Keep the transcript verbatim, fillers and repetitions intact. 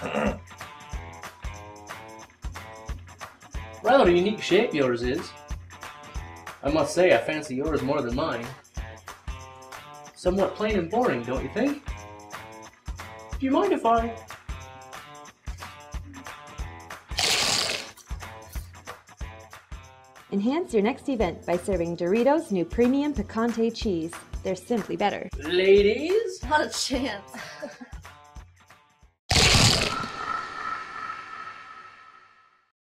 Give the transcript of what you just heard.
Rather a unique shape yours is. I must say I fancy yours more than mine. Somewhat plain and boring, don't you think? Do you mind if I... Enhance your next event by serving Doritos new premium picante cheese. They're simply better. Ladies? Not a chance.